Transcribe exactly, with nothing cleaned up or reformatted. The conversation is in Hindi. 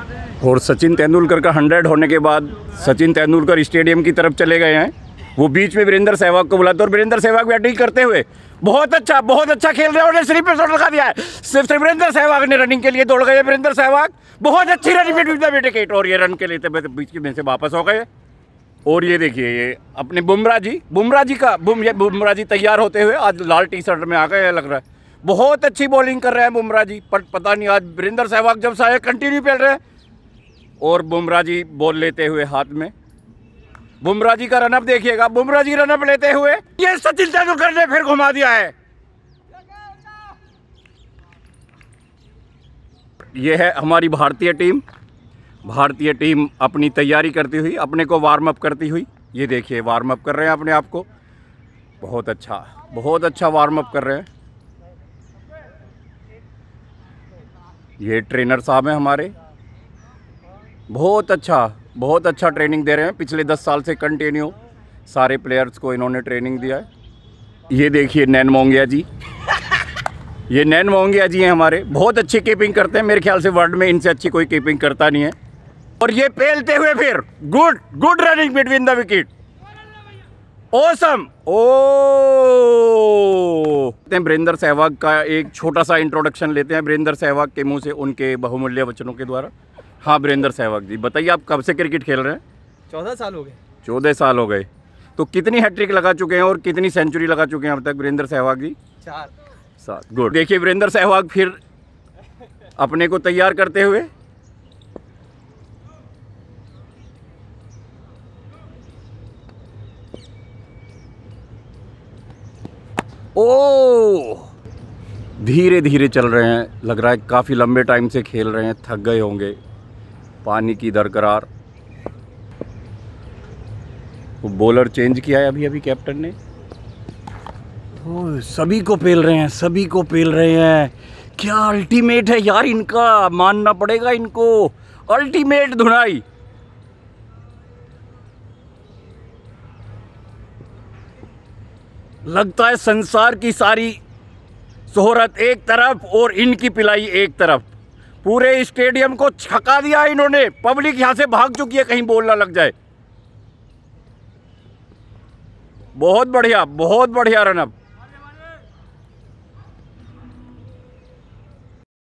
और सचिन तेंदुलकर का हंड्रेड होने के बाद सचिन तेंदुलकर स्टेडियम की तरफ चले गए हैं। वो बीच में वीरेंद्र सहवाग को बुलाते और वीरेंद्र सहवाग बैटिंग करते हुए बहुत अच्छा बहुत अच्छा खेल रहे हैं। उन्हें स्लिप पे शॉट लगा दिया है। सिर्फ वीरेंद्र सहवाग ने रनिंग के लिए दौड़ गए। वीरेंद्र सहवाग बहुत अच्छी रनिंग विकेट और ये रन के लिए बीच में से वापस हो गए। और ये देखिए ये अपने बुमराह जी बुमराह जी का बुम ये बुमराह जी तैयार होते हुए आज लाल टी शर्ट में आ गए लग रहा है। बहुत अच्छी बॉलिंग कर रहे हैं बुमराह जी, पर पता नहीं आज वीरेंद्र सहवाग जब से आए कंटिन्यू खेल रहे हैं। और बुमराह जी बॉल लेते हुए हाथ में, बुमराह जी का रनअप देखिएगा। बुमराह जी रनअप लेते हुए ये सचिन तेंदुलकर ने फिर घुमा दिया है। ये है हमारी भारतीय टीम। भारतीय टीम अपनी तैयारी करती हुई, अपने को वार्म अप करती हुई, ये देखिए वार्म अप कर रहे हैं अपने आप को। बहुत अच्छा बहुत अच्छा वार्म अप कर रहे हैं। ये ट्रेनर साहब हैं हमारे, बहुत अच्छा बहुत अच्छा ट्रेनिंग दे रहे हैं। पिछले दस साल से कंटिन्यू सारे प्लेयर्स को इन्होंने ट्रेनिंग दिया है। ये देखिए नैन मोंगिया जी, ये नैन मोंगिया जी हैं हमारे, बहुत अच्छी कीपिंग करते हैं। मेरे ख्याल से वर्ल्ड में इनसे अच्छी कोई कीपिंग करता नहीं है। और ये पेलते हुए फिर good good running between the wicket, awesome. Oh Virender Sehwag का एक छोटा सा इंट्रोडक्शन लेते हैं वीरेंद्र सहवाग के मुंह से, उनके बहुमूल्य वचनों के द्वारा। हाँ वीरेंद्र सहवाग जी, बताइए आप कब से क्रिकेट खेल रहे हैं? चौदह साल हो गए। चौदह साल हो गए। तो कितनी हैट्रिक लगा चुके हैं और कितनी सेंचुरी लगा चुके हैं अब तक वीरेंद्र सहवाग जी? चार सात। गुड। देखिए वीरेंद्र सहवाग फिर अपने को तैयार करते हुए। ओ धीरे धीरे चल रहे हैं, लग रहा है काफ़ी लंबे टाइम से खेल रहे हैं, थक गए होंगे। पानी की दरकरार। वो बॉलर चेंज किया है अभी अभी कैप्टन ने। ओ सभी को पेल रहे हैं, सभी को पेल रहे हैं। क्या अल्टीमेट है यार इनका, मानना पड़ेगा इनको, अल्टीमेट धुनाई। लगता है संसार की सारी शोहरत एक तरफ और इनकी पिलाई एक तरफ। पूरे स्टेडियम को छका दिया इन्होंने। पब्लिक यहां से भाग चुकी है कहीं बॉल ना लग जाए। बहुत बढ़िया बहुत बढ़िया रनअप।